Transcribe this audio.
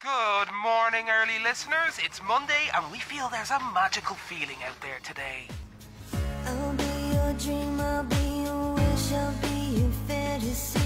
Good morning, early listeners. It's Monday and we feel there's a magical feeling out there today. I'll be your dream, I'll be your wish, I'll be your fantasy.